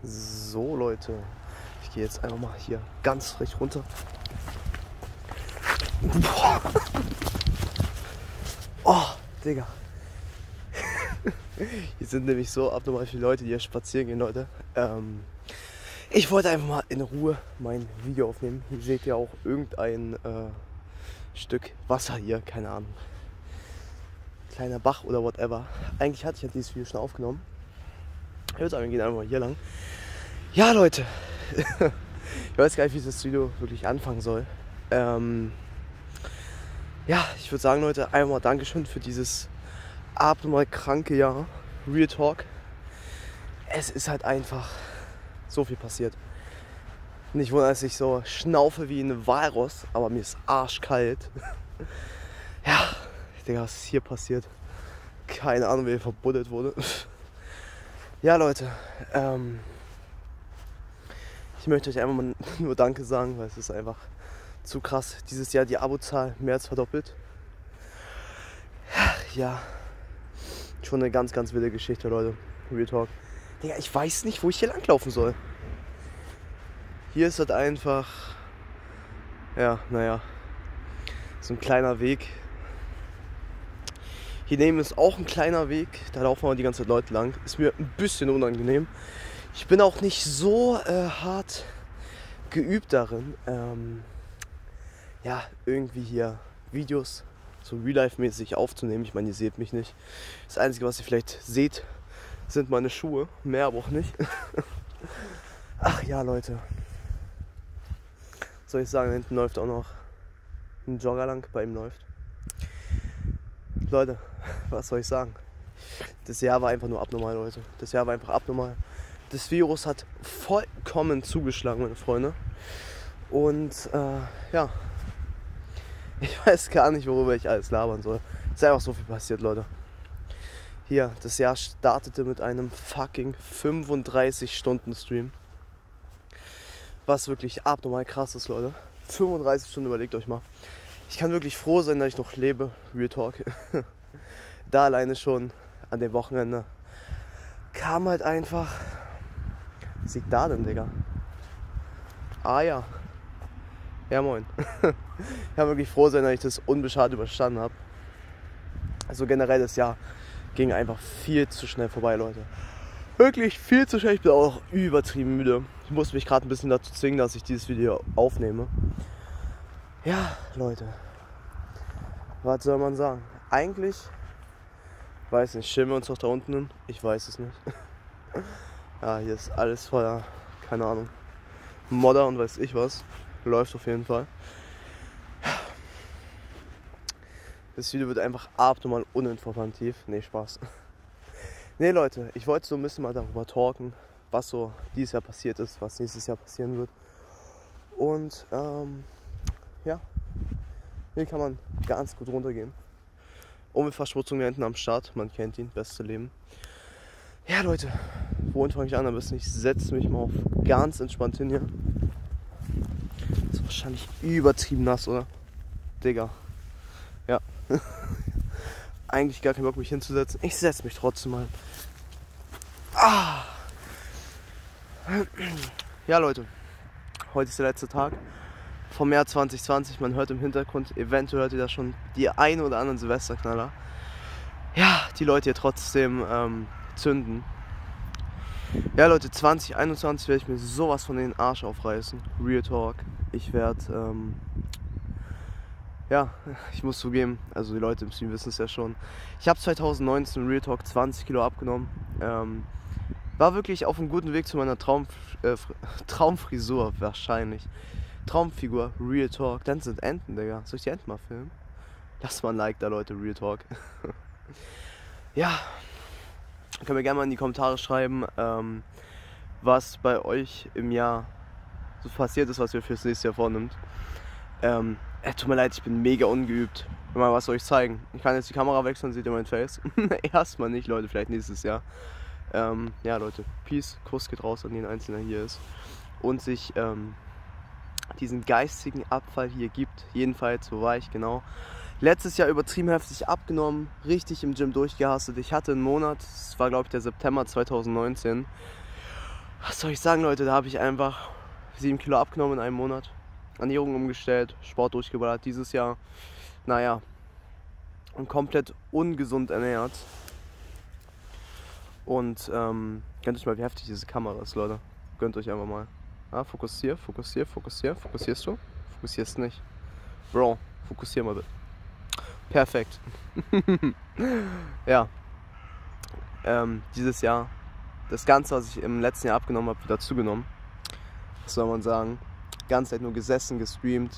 So Leute, ich gehe jetzt einfach mal hier ganz frech runter. Boah. Oh, Digga. Hier sind nämlich so abnormal viele Leute, die hier spazieren gehen, Leute. Ich wollte einfach mal in Ruhe mein Video aufnehmen. Hier seht ihr auch irgendein Stück Wasser hier, keine Ahnung. Kleiner Bach oder whatever. Eigentlich hatte ich ja dieses Video schon aufgenommen. Ich würde sagen, wir gehen einfach mal hier lang. Ja, Leute. Ich weiß gar nicht, wie das Video wirklich anfangen soll. Ja, ich würde sagen, Leute, einmal Dankeschön für dieses abnormal kranke Jahr. Real Talk. Es ist halt einfach so viel passiert. Nicht wundern, dass ich so schnaufe wie ein Walross, aber mir ist arschkalt. Ja, ich denke, was ist hier passiert? Keine Ahnung, wer hier verbuddelt wurde. Ja, Leute, ich möchte euch einfach mal nur Danke sagen, weil es ist einfach zu krass. Dieses Jahr die Abozahl mehr als verdoppelt. Ja, schon eine ganz, ganz wilde Geschichte, Leute. Real Talk. Digga, ich weiß nicht, wo ich hier langlaufen soll. Hier ist das einfach, ja, naja, so ein kleiner Weg. Hier neben ist auch ein kleiner Weg, da laufen aber die ganze Zeit Leute lang. Ist mir ein bisschen unangenehm. Ich bin auch nicht so hart geübt darin, ja, irgendwie hier Videos so Real-Life-mäßig aufzunehmen. Ich meine, ihr seht mich nicht. Das Einzige, was ihr vielleicht seht, sind meine Schuhe. Mehr aber auch nicht. Ach ja, Leute. Was soll ich sagen, da hinten läuft auch noch ein Jogger lang, bei ihm läuft. Leute, was soll ich sagen? Das Jahr war einfach nur abnormal, Leute. Das Jahr war einfach abnormal. Das Virus hat vollkommen zugeschlagen, meine Freunde. Und ja, ich weiß gar nicht, worüber ich alles labern soll. Es ist einfach so viel passiert, Leute. Hier, das Jahr startete mit einem fucking 35-Stunden-Stream. Was wirklich abnormal krass ist, Leute. 35 Stunden, überlegt euch mal. Ich kann wirklich froh sein, dass ich noch lebe. Real Talk. Da alleine schon an dem Wochenende kam halt einfach... Was liegt da denn, Digga? Ah ja. Ja, moin. Ich kann wirklich froh sein, dass ich das unbeschadet überstanden habe. Also generell das Jahr ging einfach viel zu schnell vorbei, Leute. Wirklich viel zu schnell. Ich bin auch übertrieben müde. Ich muss mich gerade ein bisschen dazu zwingen, dass ich dieses Video aufnehme. Ja, Leute. Was soll man sagen? Eigentlich, weiß nicht, chillen wir uns doch da unten hin? Ich weiß es nicht. Ja, hier ist alles voller, keine Ahnung, Modder und weiß ich was. Läuft auf jeden Fall. Das Video wird einfach abnormal uninformativ. Nee, Spaß. Nee, Leute, ich wollte so ein bisschen mal darüber talken, was so dieses Jahr passiert ist, was nächstes Jahr passieren wird. Und ja, hier kann man ganz gut runtergehen. Umweltverschmutzung da hinten am Start, man kennt ihn, beste Leben. Ja, Leute, wohin fange ich an? Am besten ich setze mich mal auf ganz entspannt hin hier. Ist wahrscheinlich übertrieben nass, oder? Digga. Ja. Eigentlich gar keinen Bock, mich hinzusetzen. Ich setze mich trotzdem mal. Ah. Ja, Leute. Heute ist der letzte Tag vom Jahr 2020. Man hört im Hintergrund, eventuell hört ihr da schon die ein oder anderen Silvesterknaller. Ja, die Leute hier trotzdem zünden. Ja, Leute, 2021 werde ich mir sowas von den Arsch aufreißen. Real Talk. Ich werde, ja, ich muss zugeben, also die Leute im Stream wissen es ja schon. Ich habe 2019 Real Talk 20 Kilo abgenommen. War wirklich auf einem guten Weg zu meiner Traumfrisur wahrscheinlich. Traumfigur, Real Talk. Dann sind Enten, Digga. Soll ich die Enten mal filmen? Lasst mal ein Like da, Leute, Real Talk. Ja, könnt ihr gerne mal in die Kommentare schreiben, was bei euch im Jahr so passiert ist, was ihr fürs nächste Jahr vornimmt. Tut mir leid, ich bin mega ungeübt. Mal was soll ich zeigen? Ich kann jetzt die Kamera wechseln, seht ihr mein Face. Erstmal nicht, Leute, vielleicht nächstes Jahr. Ja, Leute, Peace, Kuss geht raus an jeden Einzelnen, der hier ist. Und sich diesen geistigen Abfall hier gibt. Jedenfalls, so war ich genau. Letztes Jahr übertrieben heftig abgenommen, richtig im Gym durchgehastet. Ich hatte einen Monat, das war glaube ich der September 2019. Was soll ich sagen, Leute? Da habe ich einfach 7 Kilo abgenommen in einem Monat. Ernährung umgestellt, Sport durchgeballert dieses Jahr. Naja, und komplett ungesund ernährt. Und gönnt euch mal, wie heftig diese Kamera ist, Leute. Gönnt euch einfach mal. Ja, fokussier. Fokussierst du? Fokussierst nicht. Bro, fokussier mal bitte. Perfekt. Ja. Dieses Jahr, das Ganze, was ich im letzten Jahr abgenommen habe, wieder zugenommen. Was soll man sagen? Die ganze Zeit nur gesessen, gestreamt.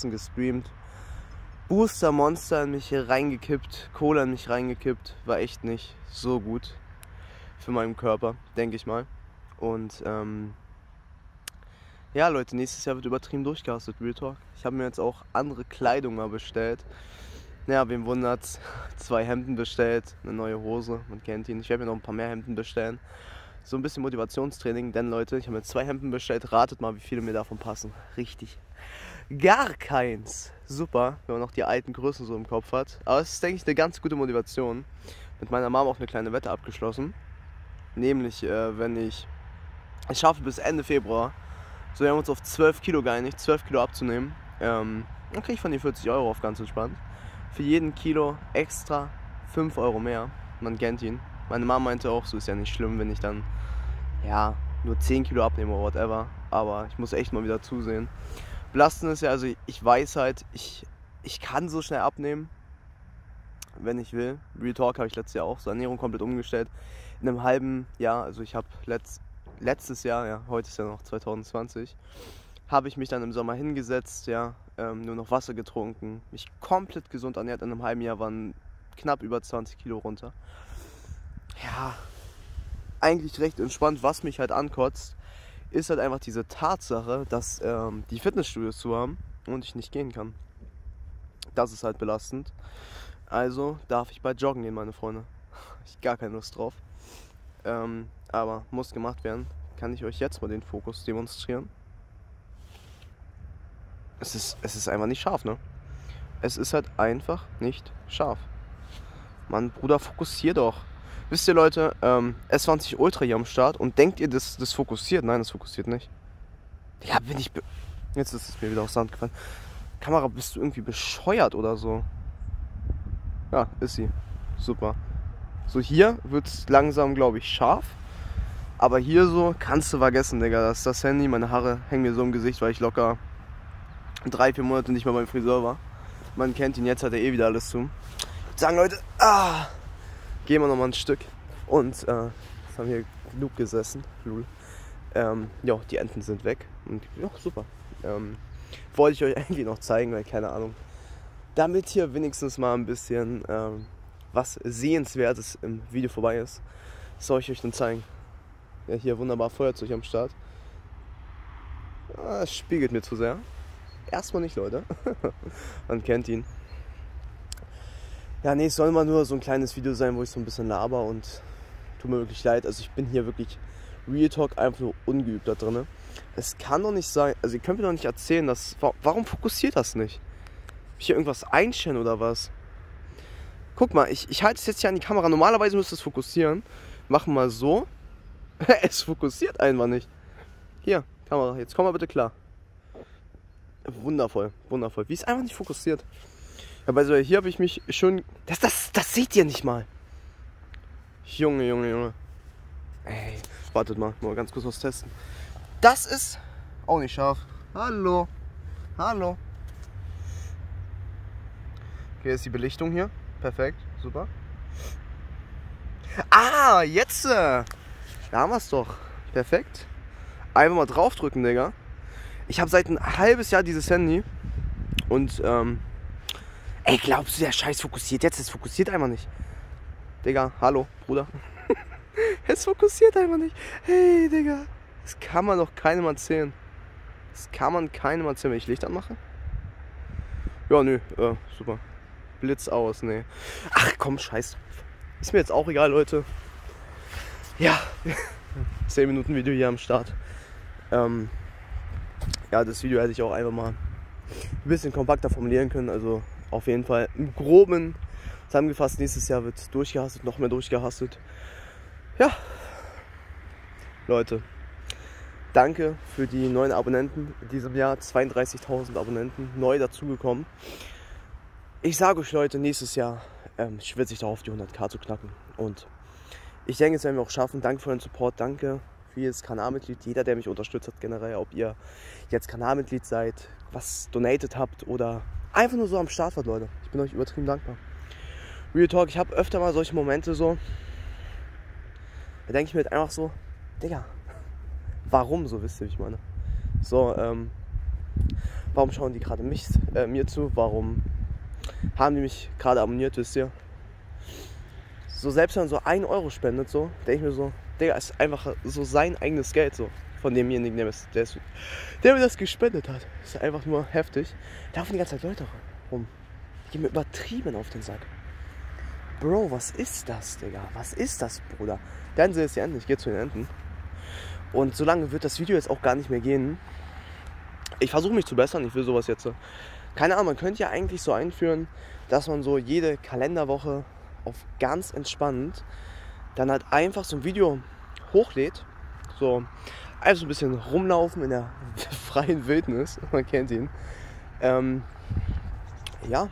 Booster, Monster in mich hier reingekippt, Cola in mich reingekippt. War echt nicht so gut für meinen Körper, denke ich mal. Und ja, Leute, nächstes Jahr wird übertrieben durchgehastet, Real Talk. Ich habe mir jetzt auch andere Kleidung mal bestellt. Ja, wem wundert's? 2 Hemden bestellt, eine neue Hose, man kennt ihn. Ich werde mir noch ein paar mehr Hemden bestellen. So ein bisschen Motivationstraining, denn Leute, ich habe mir 2 Hemden bestellt. Ratet mal, wie viele mir davon passen. Richtig. Gar keins. Super, wenn man noch die alten Größen so im Kopf hat. Aber es ist, denke ich, eine ganz gute Motivation. Mit meiner Mama auch eine kleine Wette abgeschlossen. Nämlich, wenn ich es schaffe bis Ende Februar, so wir haben uns auf 12 Kilo geeinigt, 12 Kilo abzunehmen, dann kriege ich von den 40 Euro auf ganz entspannt. Für jeden Kilo extra 5 Euro mehr. Man kennt ihn. Meine Mama meinte auch, so ist ja nicht schlimm, wenn ich dann ja nur 10 Kilo abnehme oder whatever. Aber ich muss echt mal wieder zusehen. Belastend ist ja, also ich weiß halt, ich kann so schnell abnehmen, wenn ich will. Real Talk habe ich letztes Jahr auch so Ernährung komplett umgestellt. In einem halben Jahr, also ich habe letztes Jahr, ja, heute ist ja noch 2020, habe ich mich dann im Sommer hingesetzt, ja, nur noch Wasser getrunken, mich komplett gesund ernährt. In einem halben Jahr waren knapp über 20 Kilo runter. Ja, eigentlich recht entspannt. Was mich halt ankotzt, ist halt einfach diese Tatsache, dass die Fitnessstudios zu haben und ich nicht gehen kann. Das ist halt belastend. Also darf ich bald joggen gehen, meine Freunde. Ich gar keine Lust drauf. Aber muss gemacht werden. Kann ich euch jetzt mal den Fokus demonstrieren? Es ist einfach nicht scharf, ne? Es ist halt einfach nicht scharf. Mann, Bruder, fokussier doch. Wisst ihr, Leute, S20 Ultra hier am Start und denkt ihr, das fokussiert? Nein, das fokussiert nicht. Ja, jetzt ist es mir wieder aus der Hand gefallen. Kamera, bist du irgendwie bescheuert oder so? Ja, ist sie. Super. So, hier wird es langsam, glaube ich, scharf. Aber hier so kannst du vergessen, Digga. Das ist das Handy. Meine Haare hängen mir so im Gesicht, weil ich locker 3-4 Monate nicht mehr beim Friseur war. Man kennt ihn, jetzt hat er eh wieder alles zu. Ich würde sagen, Leute, gehen wir nochmal ein Stück. Und jetzt haben wir hier genug gesessen. Ja, die Enten sind weg. Und ja, super. Wollte ich euch eigentlich noch zeigen, weil keine Ahnung. Damit hier wenigstens mal ein bisschen was Sehenswertes im Video vorbei ist, soll ich euch dann zeigen. Ja, hier wunderbar Feuerzeug am Start. Es spiegelt mir zu sehr. Erstmal nicht, Leute. Man kennt ihn. Ja, nee, es soll mal nur so ein kleines Video sein, wo ich so ein bisschen laber und tut mir wirklich leid. Also ich bin hier wirklich Real Talk einfach nur ungeübt da drin. Es kann doch nicht sein, also ihr könnt mir doch nicht erzählen, warum fokussiert das nicht? Will ich hier irgendwas einstellen oder was? Guck mal, ich halte es jetzt hier an die Kamera. Normalerweise müsste es fokussieren. Machen mal so. Es fokussiert einfach nicht. Hier, Kamera, jetzt komm mal bitte klar. Wundervoll, wundervoll. Wie es einfach nicht fokussiert. Ja, also hier habe ich mich schon... Das seht ihr nicht mal. Junge. Ey, wartet mal ganz kurz was testen. Das ist auch nicht scharf. Hallo. Okay, ist die Belichtung hier. Perfekt, super. Jetzt! Da haben wir es doch. Perfekt. Einfach mal draufdrücken, Digga. Ich habe seit ein halbes Jahr dieses Handy. Und, ey, glaubst du, der Scheiß fokussiert jetzt? Es fokussiert einfach nicht. Digga, hallo, Bruder. Es fokussiert einfach nicht. Hey, Digga. Das kann man doch keinem erzählen. Wenn ich Licht anmache. Ja, nö, super. Blitz aus, nee. Ach komm, scheiß. Ist mir jetzt auch egal, Leute. Ja. 10 Minuten Video hier am Start. Ja, das Video hätte ich auch einfach mal ein bisschen kompakter formulieren können. Also auf jeden Fall im Groben zusammengefasst. Nächstes Jahr wird durchgehastet, noch mehr durchgehastet. Ja. Leute, danke für die neuen Abonnenten in diesem Jahr. 32.000 Abonnenten neu dazugekommen. Ich sage euch, Leute, nächstes Jahr schwitze ich darauf, die 100.000 zu knacken. Und ich denke, es werden wir auch schaffen. Danke für euren Support, danke für jedes Kanalmitglied, jeder, der mich unterstützt hat generell. Ob ihr jetzt Kanalmitglied seid, was donated habt oder einfach nur so am Start wart, Leute. Ich bin euch übertrieben dankbar. Real Talk, ich habe öfter mal solche Momente so, da denke ich mir halt einfach so, Digga, warum so, wisst ihr, wie ich meine? So, warum schauen die gerade mir zu? Warum haben die mich gerade abonniert, wisst ihr? So, selbst wenn man so 1 Euro spendet, so, denke ich mir so, Digga, ist einfach so sein eigenes Geld, so, von demjenigen, der mir das gespendet hat. Ist einfach nur heftig. Da laufen die ganze Zeit Leute rum. Die gehen mir übertrieben auf den Sack. Bro, was ist das, Digga? Was ist das, Bruder? Der Ente ist die Enten, ich gehe zu den Enten. Und so lange wird das Video jetzt auch gar nicht mehr gehen. Ich versuche mich zu bessern, ich will sowas jetzt. Keine Ahnung, man könnte ja eigentlich so einführen, dass man so jede Kalenderwoche auf ganz entspannt dann halt einfach so ein Video hochlädt. So einfach so ein bisschen rumlaufen in der freien Wildnis. Man kennt ihn. Ja.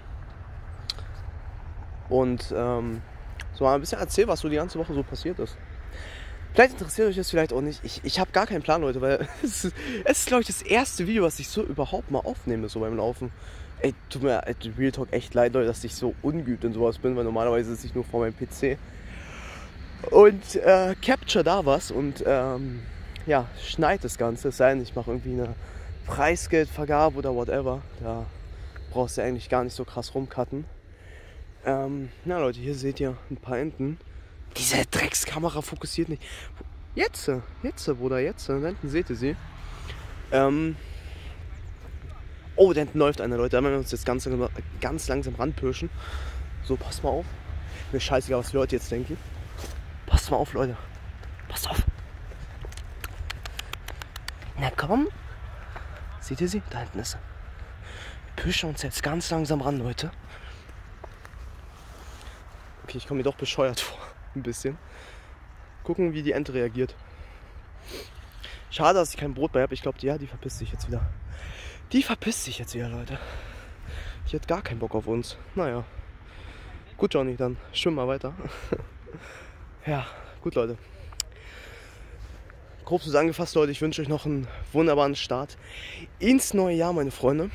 Und so mal ein bisschen erzählen, was so die ganze Woche so passiert ist. Vielleicht interessiert euch das, vielleicht auch nicht. Ich habe gar keinen Plan, Leute, weil es ist, glaube ich, das erste Video, was ich so überhaupt mal aufnehme, so beim Laufen. Ey, tut mir Real Talk echt leid, Leute, dass ich so ungeübt in sowas bin, weil normalerweise sitze ich nur vor meinem PC und capture da was und ja, schneid das Ganze. Es sei denn, ich mache irgendwie eine Preisgeldvergabe oder whatever. Da brauchst du eigentlich gar nicht so krass rumcutten. Na Leute, hier seht ihr ein paar Enten. Diese Dreckskamera fokussiert nicht. Jetzt, Bruder, jetzt. Da hinten seht ihr sie. Oh, da hinten läuft einer, Leute. Da werden wir uns jetzt ganz langsam ranpirschen. So, passt mal auf. Mir scheißegal, was die Leute jetzt denken. Passt mal auf, Leute. Passt auf. Na komm. Seht ihr sie? Da hinten ist sie. Wir pirschen uns jetzt ganz langsam ran, Leute. Okay, ich komme mir doch bescheuert vor. Ein bisschen. Gucken, wie die Ente reagiert. Schade, dass ich kein Brot bei habe. Ich glaube, die verpisst sich jetzt wieder. Die verpisst sich jetzt wieder, Leute. Die hat gar keinen Bock auf uns. Naja. Gut, Johnny, dann schwimm mal weiter. Ja, gut, Leute. Grob zusammengefasst, Leute, ich wünsche euch noch einen wunderbaren Start ins neue Jahr, meine Freunde.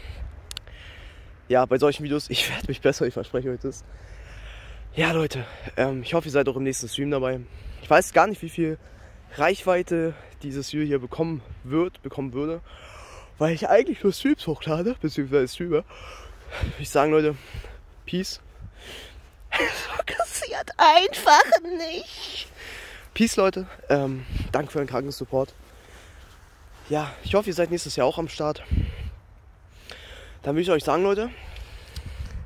Ja, bei solchen Videos, ich werde mich besser, ich verspreche euch das. Ja, Leute, ich hoffe, ihr seid auch im nächsten Stream dabei. Ich weiß gar nicht, wie viel Reichweite dieses Video hier bekommen würde, weil ich eigentlich nur Streams hochlade, beziehungsweise streame. Ich sagen, Leute, Peace. Es passiert einfach nicht. Peace, Leute. Danke für den kranken Support. Ja, ich hoffe, ihr seid nächstes Jahr auch am Start. Dann will ich euch sagen, Leute,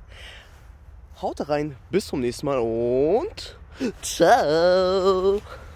haut rein, bis zum nächsten Mal und ciao.